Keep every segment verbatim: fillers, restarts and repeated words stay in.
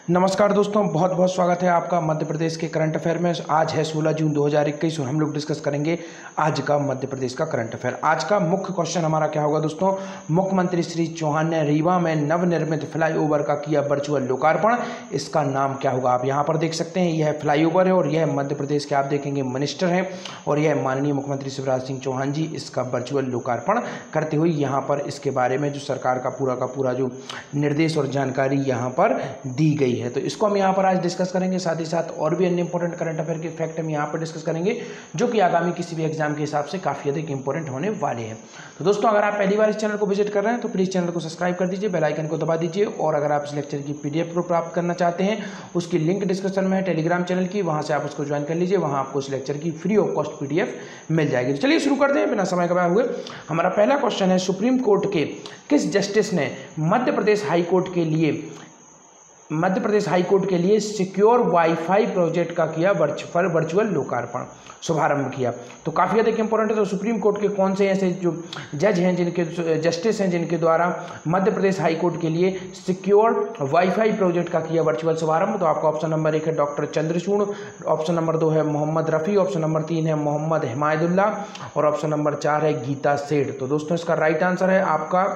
नमस्कार दोस्तों, बहुत बहुत स्वागत है आपका मध्य प्रदेश के करंट अफेयर में। आज है सोलह जून दो हज़ार इक्कीस और हम लोग डिस्कस करेंगे आज का मध्य प्रदेश का करंट अफेयर। आज का मुख्य क्वेश्चन हमारा क्या होगा दोस्तों? मुख्यमंत्री श्री चौहान ने रीवा में नवनिर्मित फ्लाईओवर का किया वर्चुअल लोकार्पण, इसका नाम क्या होगा? आप यहाँ पर देख सकते हैं, यह फ्लाईओवर है और यह मध्य प्रदेश के आप देखेंगे मिनिस्टर हैं और यह माननीय मुख्यमंत्री शिवराज सिंह चौहान जी इसका वर्चुअल लोकार्पण करते हुए यहाँ पर इसके बारे में जो सरकार का पूरा का पूरा जो निर्देश और जानकारी यहाँ पर दी गई है, तो इसको हम यहाँ पर आज डिस्कस करेंगे। साथ ही साथ और भी अन्य इंपॉर्टेंट करंट अफेयर के फैक्ट हम यहाँ पर डिस्कस करेंगे जो कि आगामी किसी भी एग्जाम के हिसाब से काफी अधिक इंपॉर्टेंट होने वाले हैं। तो दोस्तों, अगर आप पहली बार इस चैनल को विजिट कर रहे हैं तो प्लीज चैनल को सब्सक्राइब कर दीजिए, बेल आइकन को दबा दीजिए और अगर आप इस लेक्चर की पीडीएफ को प्राप्त करना चाहते हैं उसकी लिंक डिस्क्रिप्शन में है टेलीग्राम चैनल की, वहां से आप उसको ज्वाइन कर लीजिए, वहां आपको इस लेक्चर की फ्री ऑफ कॉस्ट पीडीएफ मिल जाएगी। तो चलिए शुरू करते हैं बिना समय गवाए हुए। हमारा पहला क्वेश्चन है, सुप्रीम कोर्ट के किस जस्टिस ने मध्य प्रदेश हाई कोर्ट के लिए मध्य प्रदेश हाई कोर्ट के लिए सिक्योर वाईफाई प्रोजेक्ट का किया वर्चुअल वर्चुअल लोकार्पण शुभारंभ किया? तो काफ़ी अधिक इंपॉर्टेंट है। तो सुप्रीम कोर्ट के कौन से ऐसे जो जज हैं, जिनके जस्टिस हैं, जिनके द्वारा मध्य प्रदेश हाई कोर्ट के लिए सिक्योर वाईफाई प्रोजेक्ट का किया वर्चुअल शुभारंभ? तो आपका ऑप्शन नंबर एक है डॉक्टर चंद्रचूड़, ऑप्शन नंबर दो है मोहम्मद रफ़ी, ऑप्शन नंबर तीन है मोहम्मद हिमायतुल्लाह और ऑप्शन नंबर चार है गीता सेठ। तो दोस्तों, इसका राइट आंसर है आपका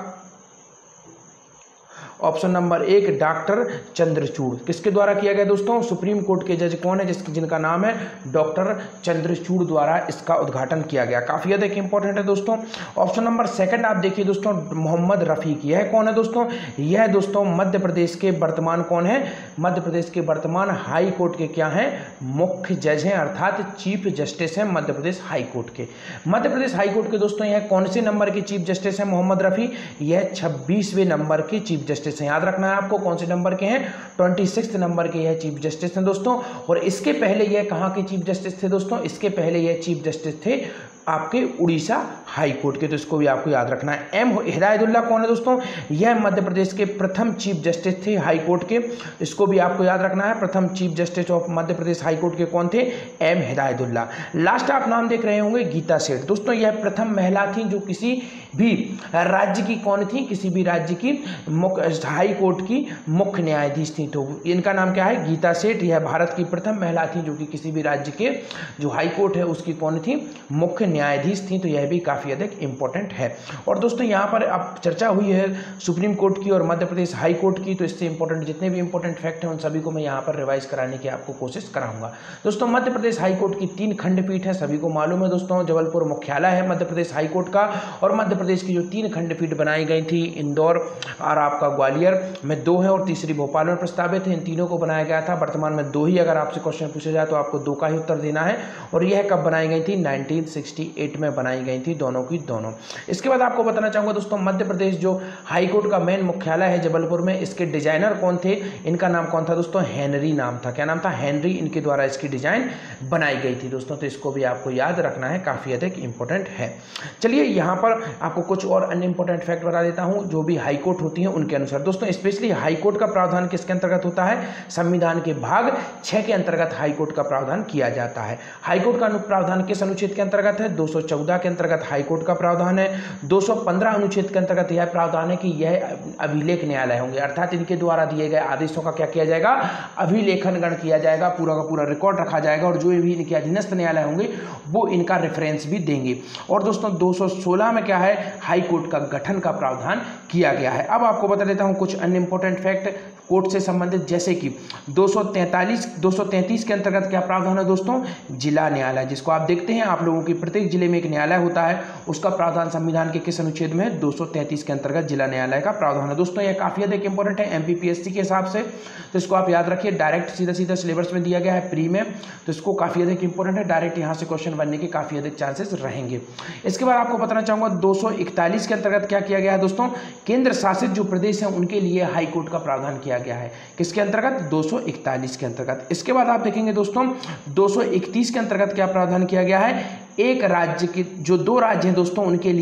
ऑप्शन नंबर एक डॉक्टर चंद्रचूड़। किसके द्वारा किया गया दोस्तों? सुप्रीम कोर्ट के जज कौन है जिसकी जिनका नाम है डॉक्टर चंद्रचूड़ द्वारा इसका उद्घाटन किया गया। काफी अधिक इंपॉर्टेंट है दोस्तों। ऑप्शन नंबर सेकंड आप देखिए दोस्तों, मोहम्मद रफ़ी की। यह कौन है दोस्तों? यह दोस्तों मध्य प्रदेश के वर्तमान कौन है? मध्य प्रदेश के वर्तमान हाई कोर्ट के क्या है? मुख्य जज हैं, अर्थात चीफ जस्टिस हैं मध्य प्रदेश हाई कोर्ट के। मध्य प्रदेश हाई कोर्ट के दोस्तों यह कौन से नंबर के चीफ जस्टिस हैं मोहम्मद रफ़ी? यह छब्बीसवें नंबर के चीफ जस्टिस हैं। याद रखना है आपको कौन से नंबर के हैं? छब्बीसवें नंबर के यह चीफ जस्टिस हैं दोस्तों। और इसके पहले यह कहां के चीफ जस्टिस थे दोस्तों? इसके पहले यह चीफ जस्टिस थे आपके उड़ीसा हाई कोर्ट के, तो इसको भी आपको याद रखना है। एम हिदायतुल्लाह कौन है दोस्तों? यह मध्य प्रदेश के प्रथम चीफ जस्टिस थे हाई कोर्ट के, इसको भी आपको याद रखना है। प्रथम chief justice of Madhya Pradesh high court के कौन थे? एम हिदायतुल्लाह। लास्ट आप नाम देख रहे होंगे गीता सेठ। दोस्तों, यह प्रथम महिला थी जो किसी भी राज्य की कौन थी? किसी भी राज्य की मुख्य हाई कोर्ट की मुख्य न्यायाधीश थी, तो इनका नाम क्या है? गीता सेठ। यह भारत की प्रथम महिला थी जो कि किसी भी राज्य के जो हाई कोर्ट है उसकी कौन थी? मुख्य न्यायाधीश थी। तो यह भी काफी अधिक इंपॉर्टेंट है। और दोस्तों, यहाँ पर अब चर्चा हुई है सुप्रीम कोर्ट की और मध्य प्रदेश हाई कोर्ट की, तो इससे इंपॉर्टेंट जितने भी इंपॉर्टेंट फैक्ट हैं उन सभी को मैं यहाँ पर रिवाइज कराने की आपको कोशिश कराऊंगा। दोस्तों, मध्य प्रदेश हाई कोर्ट की तीन खंडपीठ है, सभी को मालूम है दोस्तों। जबलपुर मुख्यालय है मध्य प्रदेश हाई कोर्ट का, और मध्य प्रदेश की जो तीन खंडपीठ बनाई गई थी इंदौर और आपका ग्वालियर में दो है और तीसरी भोपाल में प्रस्तावित है। इन तीनों को बनाया गया था। वर्तमान में दो ही अगर आपसे क्वेश्चन पूछा जाए तो आपको दो का ही उत्तर देना है। और यह कब बनाई गई थी? नाइनटीन सिक्सटी एट में बनाई गई थी, दोनों की दोनों। इसके बाद आपको बताना चाहूंगा दोस्तों, मध्य प्रदेश जो हाई कोर्ट का मेन मुख्यालय है जबलपुर में, इसके डिजाइनर कौन थे? इनका नाम कौन था दोस्तों? हेनरी नाम था। क्या नाम था? हेनरी। इनके द्वारा इसकी डिजाइन बनाई गई थी दोस्तों, तो इसको भी आपको याद रखना है, काफी अधिक इंपॉर्टेंट है। चलिए यहाँ पर आपको कुछ और अन्य इंपॉर्टेंट फैक्ट बता देता हूं जो भी हाई कोर्ट होती है उनके अनुसार। दोस्तों, स्पेशली हाई कोर्ट का प्रावधान किसके अंतर्गत होता है? संविधान के भाग छह के अंतर्गत हाई कोर्ट का प्रावधान किया जाता है। हाई कोर्ट का प्रावधान किस अनुच्छेद के अंतर्गत है? दो सौ चौदह के अंतर्गत हाई कोर्ट का प्रावधान है। दो सौ पंद्रह अनुच्छेद के अंतर्गत यह प्रावधान है कि यह अभिलेख न्यायालय होंगे, अर्थात इनके द्वारा दिए गए आदेशों का क्या किया जाएगा? अभिलेखन गण किया जाएगा, पूरा का पूरा रिकॉर्ड रखा जाएगा और जो भी इनके अधीनस्थ न्यायालय होंगे वो इनका रेफरेंस भी देंगे। और दोस्तों, दो सौ सोलह में क्या है? हाई कोर्ट का गठन का प्रावधान किया गया है। अब आपको बता देता हूं कुछ अन्य इंपॉर्टेंट फैक्ट कोर्ट से संबंधित, जैसे कि दो सौ तैंतालीस दो सौ तैंतीस के अंतर्गत क्या प्रावधान है दोस्तों? जिला न्यायालय, जिसको आप देखते हैं आप लोगों की प्रत्येक जिले में एक न्यायालय होता है, उसका प्रावधान संविधान के किस अनुच्छेद में है? दो सौ तैंतीस के अंतर्गत जिला न्यायालय का प्रावधान है। दोस्तों, यह काफी अधिक इंपॉर्टेंट है एमपीपीएससी के हिसाब से, तो इसको आप याद रखिए। डायरेक्ट सीधा सीधा सिलेबस में दिया गया है प्री में, तो इसको काफी अधिक इंपॉर्टेंट है। डायरेक्ट यहाँ से क्वेश्चन बनने के काफी अधिक चांसेस रहेंगे। इसके बाद आपको बताना चाहूंगा दो सौ इकतालीस के अंतर्गत क्या किया गया है दोस्तों? केंद्र शासित जो प्रदेश है उनके लिए हाई कोर्ट का प्रावधान किया गया है। किसके अंतर्गत? दो सौ इकतालीस के अंतर्गत। इसके बाद आप देखेंगे दोस्तों दो सौ इकतीस के अंतर्गत क्या प्रावधान किया गया है? एक राज्य के जो दो राज्य हैं दोस्तों उनके लिए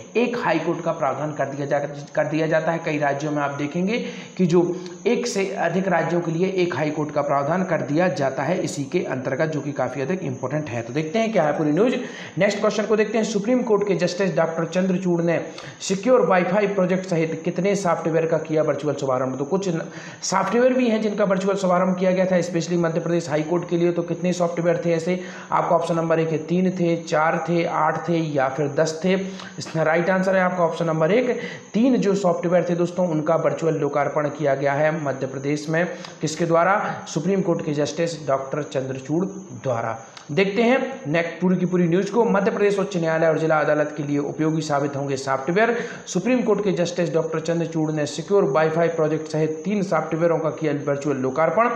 एक हाई कोर्ट का प्रावधान कर दिया जा कर दिया जाता है। कई राज्यों में आप देखेंगे कि जो एक से अधिक राज्यों के लिए एक हाई कोर्ट का प्रावधान कर दिया जाता है इसी के अंतर्गत, जो कि काफी अधिक इंपॉर्टेंट है। तो देखते हैं क्या है पूरी न्यूज। नेक्स्ट क्वेश्चन को देखते हैं। सुप्रीम कोर्ट के जस्टिस डॉक्टर चंद्रचूड़ ने सिक्योर वाईफाई प्रोजेक्ट सहित कितने सॉफ्टवेयर का किया वर्चुअल शुभारंभ? तो कुछ सॉफ्टवेयर भी हैं जिनका वर्चुअल शुभारंभ किया गया था, specially Madhya Pradesh high court के लिए। तो कितने सॉफ्टवेयर थे ऐसे? आपका ऑप्शन नंबर एक है तीन थे, चार थे, आठ थे या फिर दस थे। इसमें राइट आंसर है आपका ऑप्शन नंबर एक, तीन जो सॉफ्टवेयर थे दोस्तों उनका वर्चुअल लोकार्पण किया गया है मध्य प्रदेश में। किसके द्वारा? सुप्रीम कोर्ट के जस्टिस डॉक्टर चंद्रचूड़ द्वारा। देखते हैं नेक्स्ट पूरी की पूरी न्यूज को। मध्य प्रदेश उच्च न्यायालय और जिला अदालत के लिए उपयोगी साबित होंगे सॉफ्टवेयर। सुप्रीम कोर्ट के जस्टिस डॉक्टर चंद्रचूड़ ने सिक्योर वाईफाई प्रोजेक्ट सहित तीन सॉफ्टवेयरों का किया वर्चुअल लोकार्पण।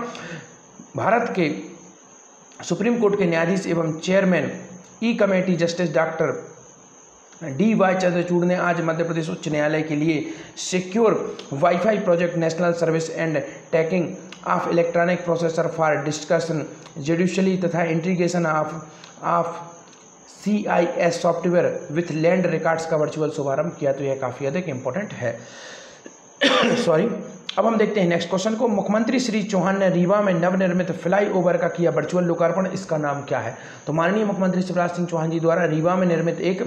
भारत के सुप्रीम कोर्ट के न्यायाधीश एवं chairman e committee justice doctor D Y Chandrachud ने आज मध्य प्रदेश उच्च न्यायालय के लिए secure wifi project national service and tracking of electronic processor for discussion judicially तथा integration of of C I S software with land records का वर्चुअल शुभारंभ किया। तो यह काफ़ी अधिक इंपॉर्टेंट है। सॉरी। अब हम देखते हैं नेक्स्ट क्वेश्चन को। मुख्यमंत्री श्री चौहान ने रीवा में नवनिर्मित फ्लाई ओवर का किया वर्चुअल लोकार्पण। इसका नाम क्या है? तो माननीय मुख्यमंत्री शिवराज सिंह चौहान जी द्वारा रीवा में निर्मित एक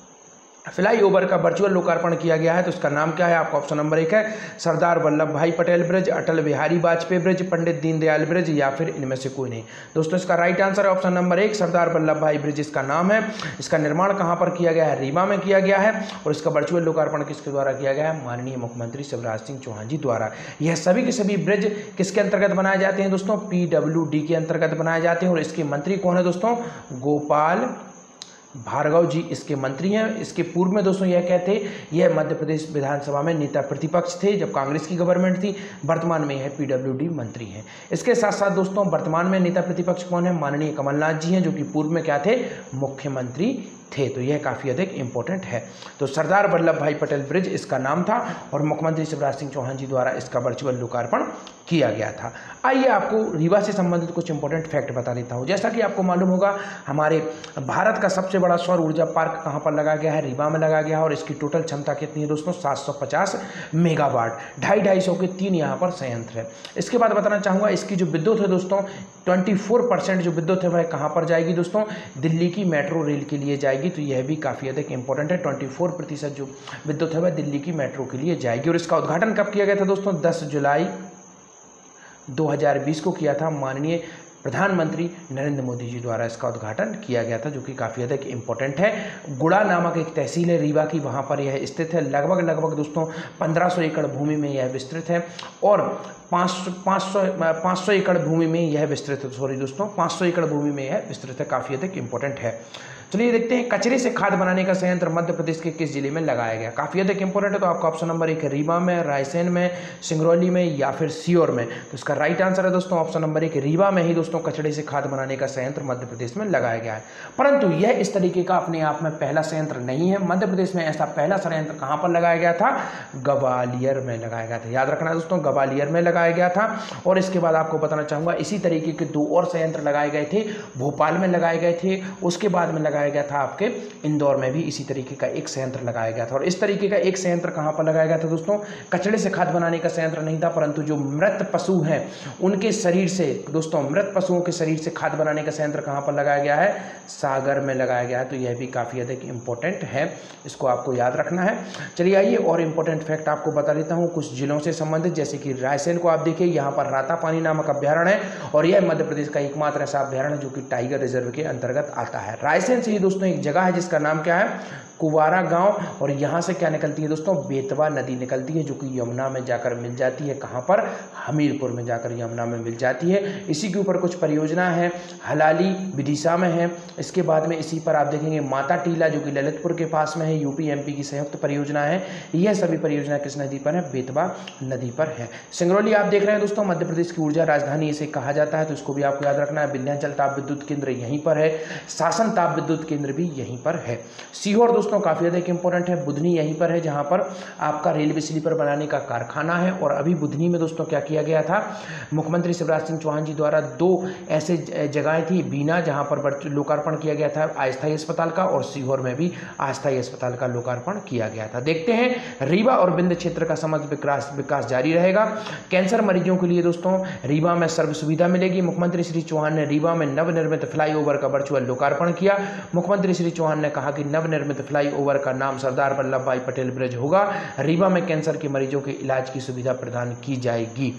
फ्लाई ओवर का वर्चुअल लोकार्पण किया गया है। तो इसका नाम क्या है? आपका ऑप्शन नंबर एक है Sardar Vallabhbhai Patel bridge, Atal Bihari Vajpayee bridge, Pandit Deendayal bridge या फिर इनमें से कोई नहीं। दोस्तों इसका राइट आंसर है ऑप्शन नंबर एक, सरदार वल्लभ भाई ब्रिज इसका नाम है। इसका निर्माण कहाँ पर किया गया है? रीवा में किया गया है। और इसका वर्चुअल लोकार्पण किसके द्वारा किया गया है? माननीय मुख्यमंत्री शिवराज सिंह चौहान जी द्वारा। यह सभी के सभी ब्रिज किसके अंतर्गत बनाए जाते हैं दोस्तों? पी डब्ल्यू डी के अंतर्गत बनाए जाते हैं। और इसके मंत्री कौन है दोस्तों? गोपाल भार्गव जी इसके मंत्री हैं। इसके पूर्व में दोस्तों यह कहते यह मध्य प्रदेश विधानसभा में नेता प्रतिपक्ष थे जब कांग्रेस की गवर्नमेंट थी। वर्तमान में यह पीडब्ल्यूडी मंत्री हैं। इसके साथ साथ दोस्तों वर्तमान में नेता प्रतिपक्ष कौन है? माननीय कमलनाथ जी हैं, जो कि पूर्व में क्या थे? मुख्यमंत्री थे। तो यह काफ़ी अधिक इंपॉर्टेंट है। तो सरदार वल्लभ भाई पटेल ब्रिज इसका नाम था और मुख्यमंत्री शिवराज सिंह चौहान जी द्वारा इसका वर्चुअल लोकार्पण किया गया था। आइए आपको रीवा से संबंधित कुछ इंपॉर्टेंट फैक्ट बता देता हूं। जैसा कि आपको मालूम होगा हमारे भारत का सबसे बड़ा सौर ऊर्जा पार्क कहां पर लगाया गया है? रीवा में लगाया गया है। और इसकी टोटल क्षमता कितनी है दोस्तों? सात सौ पचास मेगावाट। ढाई ढाई सौ के तीन यहाँ पर संयंत्र है। इसके बाद बताना चाहूँगा इसकी जो विद्युत है दोस्तों चौबीस परसेंट जो विद्युत है वह कहाँ पर जाएगी दोस्तों? दिल्ली की मेट्रो रेल के लिए जाएगी। तो यह भी काफ़ी अधिक इंपॉर्टेंट है। चौबीस प्रतिशत जो विद्युत है वह दिल्ली की मेट्रो के लिए जाएगी। और इसका उद्घाटन कब किया गया था दोस्तों? दस जुलाई दो हज़ार बीस को किया था। माननीय प्रधानमंत्री नरेंद्र मोदी जी द्वारा इसका उद्घाटन किया गया था, जो कि काफ़ी अधिक इंपॉर्टेंट है। गुड़ा नामक एक तहसील है रीवा की, वहाँ पर यह स्थित है। लगभग लगभग दोस्तों पंद्रह सौ एकड़ भूमि में यह विस्तृत है। और पाँच सौ पाँच सौ पाँच सौ एकड़ भूमि में यह विस्तृत है। सॉरी दोस्तों पाँच सौ एकड़ भूमि में यह विस्तृत है। काफ़ी अधिक इंपॉर्टेंट है। चलिए देखते हैं कचरे से खाद बनाने का संयंत्र मध्य प्रदेश के किस जिले में लगाया गया? काफ़ी अधिक इंपॉर्टेंट है। तो आपका ऑप्शन नंबर एक है रीवा में, रायसेन में, सिंगरौली में या फिर सीहोर में। तो इसका राइट आंसर है दोस्तों ऑप्शन नंबर एक, रीवा में ही दोस्तों कचरे से खाद बनाने का संयंत्र मध्य प्रदेश में लगाया गया है। परंतु यह इस तरीके का अपने आप में पहला संयंत्र नहीं है। मध्य प्रदेश में ऐसा पहला संयंत्र कहाँ पर लगाया गया था? ग्वालियर में लगाया गया था। याद रखना दोस्तों ग्वालियर में लगाया गया था। और इसके बाद आपको बताना चाहूँगा इसी तरीके के दो और संयंत्र लगाए गए थे। भोपाल में लगाए गए थे, उसके बाद में लगाया गया था आपके इंदौर में भी इसी तरीके का एक संयंत्र लगाया गया था। और इस तरीके का एक संयंत्र कहां पर लगाया गया था दोस्तों? कचड़े से खाद बनाने का संयंत्र नहीं था, परंतु जो मृत पशु हैं उनके शरीर से दोस्तों मृत पशुओं के शरीर से खाद बनाने का संयंत्र कहां पर लगाया गया है? सागर में लगाया गया है। तो यह भी काफी अधिक इंपॉर्टेंट है, इसको आपको याद रखना है। चलिए आइए और इंपॉर्टेंट फैक्ट आपको बता देता हूं कुछ जिलों से संबंधित। जैसे कि रायसेन को आप देखिए, यहाँ पर रातापानी नामक अभ्यारण्य है और यह मध्य प्रदेश का एकमात्र ऐसा अभ्यारण्य है जो कि टाइगर रिजर्व के अंतर्गत आता है। रायसेन से ही दोस्तों एक जगह है जिसका नाम क्या है? कुवारा गांव। और यहाँ से क्या निकलती है दोस्तों? बेतवा नदी निकलती है, जो कि यमुना में जाकर मिल जाती है। कहाँ पर? हमीरपुर में जाकर यमुना में मिल जाती है। इसी के ऊपर कुछ परियोजना है, हलाली विदिशा में है। इसके बाद में इसी पर आप देखेंगे माता टीला जो कि ललितपुर के पास में है, यूपी एमपी की संयुक्त परियोजना है। यह सभी परियोजना किस नदी पर है? बेतवा नदी पर है। सिंगरौली आप देख रहे हैं दोस्तों मध्य प्रदेश की ऊर्जा राजधानी इसे कहा जाता है, तो इसको भी आपको याद रखना है। विंध्याचल ताप विद्युत केंद्र यहीं पर है, शासन ताप विद्युत केंद्र भी यहीं पर है। सीहोर दोस्तों काफ़ी ज़्यादा इंपॉर्टेंट है, बुधनी यहीं पर है जहाँ पर आपका रेलवे स्लीपर बनाने का कारखाना है। और अभी बुधनी में दोस्तों क्या किया गया था, मुख्यमंत्री शिवराज सिंह चौहान जी द्वारा दो ऐसे जगहें थी, बीना जहाँ पर लोकार्पण किया गया था अस्थायी अस्पताल का, और सीहोर में भी अस्थायी अस्पताल का लोकार्पण किया गया था। देखते हैं रीवा और बिंद क्षेत्र का समग्र विकास विकास जारी रहेगा। कैंसर मरीजों के लिए दोस्तों रीवा में सर्व सुविधा मिलेगी। मुख्यमंत्री श्री चौहान ने रीवा में नवनिर्मित फ्लाईओवर का वर्चुअल लोकार्पण किया। मुख्यमंत्री श्री चौहान ने कहा कि नवनिर्मित फ्लाईओवर का नाम सरदार वल्लभ भाई पटेल ब्रिज होगा। रीवा में कैंसर के मरीजों के इलाज की सुविधा प्रदान की जाएगी।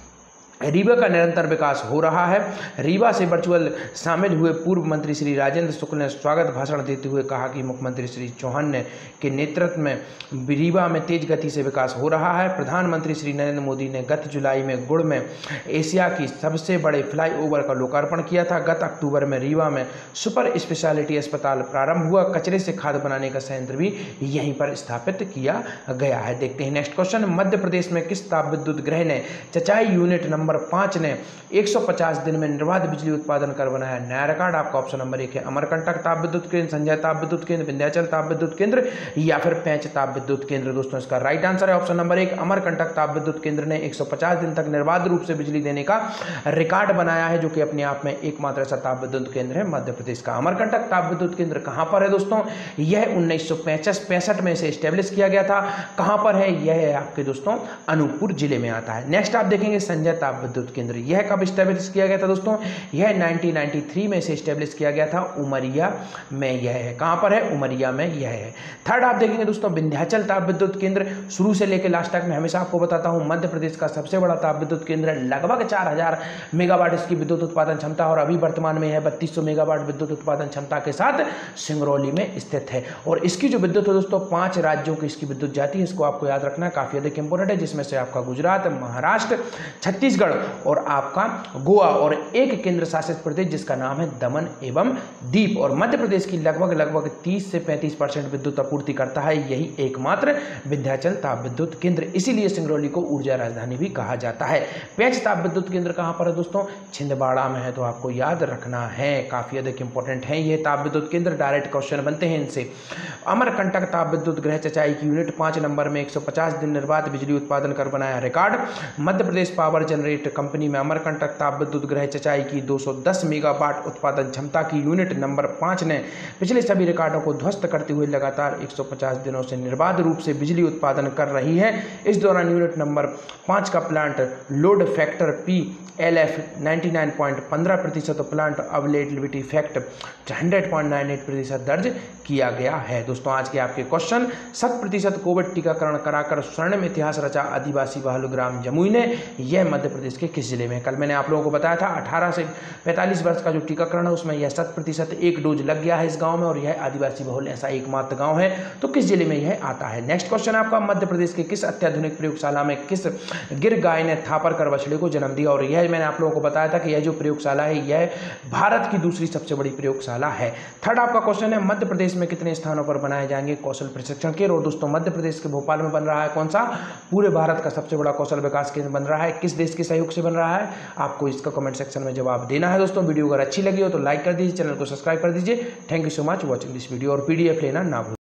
रीवा का निरंतर विकास हो रहा है। रीवा से वर्चुअल शामिल हुए पूर्व मंत्री श्री राजेंद्र शुक्ल ने स्वागत भाषण देते हुए कहा कि मुख्यमंत्री श्री चौहान ने के नेतृत्व में रीवा में तेज गति से विकास हो रहा है। प्रधानमंत्री श्री नरेंद्र मोदी ने गत जुलाई में गुड़ में एशिया की सबसे बड़े फ्लाईओवर का लोकार्पण किया था। गत अक्टूबर में रीवा में सुपर स्पेशलिटी अस्पताल प्रारंभ हुआ। कचरे से खाद बनाने का संयंत्र भी यहीं पर स्थापित किया गया है। देखते हैं नेक्स्ट क्वेश्चन, मध्य प्रदेश में किस ताप विद्युत गृह ने चचाई यूनिट नंबर पाँच ने एक सौ पचास दिन में निर्बाध बिजली उत्पादन कर बनाया नया रिकॉर्ड? आपका ऑप्शन नंबर एक है अमरकंटक ताप विद्युत केंद्र, संजय ताप विद्युत केंद्र, विंध्याचल ताप विद्युत केंद्र या फिर पेंच ताप विद्युत केंद्र। दोस्तों इसका राइट आंसर है ऑप्शन नंबर एक अमरकंटक ताप विद्युत केंद्र ने एक सौ पचास दिन तक निर्बाध रूप से बिजली देने का रिकॉर्ड बनाया है, जो कि अपने आप में एकमात्र ऐसा ताप विद्युत केंद्र है मध्य प्रदेश का। अमरकंटक ताप विद्युत केंद्र कहां पर है दोस्तों? यह उन्नीस सौ पैंसठ में से स्टैब्लिश किया गया था। कहां पर है? यह है आपके दोस्तों अनूपपुर जिले में आता है। नेक्स्ट आप देखेंगे संजय ताप विद्युत केंद्र, यह कब स्टैब्लिश किया गया था दोस्तों? यह उन्नीस सौ तिरानवे में से स्टैब्लिश किया गया था, उमरिया में यह है। कहां पर है? उमरिया में यह है। थर्ड आप देखेंगे दोस्तों विंध्याचल ताप विद्युत केंद्र, शुरू से लेकर लास्ट तक मैं हमेशा आपको बताता हूं मध्य प्रदेश का सबसे बड़ा ताप विद्युत केंद्र है। लगभग चार हजार मेगावाट इसकी विद्युत उत्पादन क्षमता, और अभी वर्तमान में यह बत्तीस सौ मेगावाट विद्युत उत्पादन क्षमता के साथ सिंगरौली में स्थित है। और इसकी जो विद्युत है दोस्तों पांच राज्यों की इसकी विद्युत जाती है, इसको आपको याद रखना काफी अधिक इंपॉर्टेंट है, जिसमें से आपका गुजरात, महाराष्ट्र, छत्तीसगढ़ और आपका गोवा, और एक केंद्र शासित प्रदेश जिसका नाम है दमन एवं दीप। और मध्य प्रदेश की लगभग लगभग तीस से पैंतीस परसेंट विद्युत आपूर्ति करता है यही एकमात्र विंध्याचल ताप विद्युत केंद्र, इसीलिए सिंगरौली को ऊर्जा राजधानी भी कहा जाता है। पेंच ताप विद्युत केंद्र कहां पर है दोस्तों? छिंदवाड़ा में है, तो आपको याद रखना है, काफी अधिक इंपॉर्टेंट है ये ताप विद्युत केंद्र, डायरेक्ट क्वेश्चन बनते हैं इनसे। अमरकंटक ताप विद्युत गृह चचाई की यूनिट पांच नंबर में एक सौ पचास दिन निर्बाध बिजली उत्पादन कर बनाया record. Madhya Pradesh power generate company में अमरकंटक ताप विद्युत गृह चचाई की दो सौ दस मेगावाट उत्पादन क्षमता की यूनिट नंबर पाँच ने पिछले सभी रिकॉर्डों को ध्वस्त करते हुए लगातार एक सौ पचास दिनों से निर्बाध रूप से बिजली उत्पादन कर रही है। इस दौरान यूनिट नंबर पाँच का plant load factor P L F निन्यानवे पॉइंट पंद्रह प्रतिशत और प्लांट अवेलेबिलिटी फैक्ट सौ पॉइंट अट्ठानवे प्रतिशत दर्ज किया गया है। दोस्तों आज के आपके क्वेश्चन, शत प्रतिशत कोविड टीकाकरण कराकर स्वर्णिम इतिहास रचा आदिवासी बहुल ग्राम जमुई ने, यह मध्य प्रदेश के किस जिले में? कल मैंने आप लोगों को बताया था अठारह से पैंतालीस वर्ष का जो टीकाकरण है उसमें यह शत प्रतिशत एक डोज लग गया है इस गांव में, और यह आदिवासी बहुल ऐसा एकमात्र गांव है, तो किस जिले में यह आता है? नेक्स्ट क्वेश्चन आपका, मध्य प्रदेश के किस अत्याधुनिक प्रयोगशाला में किस गिर गाय ने थापर कर बछड़े को जन्म दिया? और यह मैंने आप लोगों को बताया था कि यह जो प्रयोगशाला है यह भारत की दूसरी सबसे बड़ी प्रयोगशाला है। थर्ड आपका क्वेश्चन है, मध्य प्रदेश में कितने स्थानों पर बनाए जाएंगे कौशल प्रशिक्षण केंद्र? और दोस्तों मध्य प्रदेश के भोपाल में बन रहा है कौन सा? पूरे भारत का सबसे बड़ा कौशल विकास केंद्र बन रहा है। किस देश के सहयोग से बन रहा है? आपको इसका कमेंट सेक्शन में जवाब देना है। दोस्तों वीडियो अगर अच्छी लगी हो तो लाइक कर दीजिए, चैनल को सब्सक्राइब कर दीजिए। Thank you so much watching this video, और पीडीएफ लेना ना भूलें।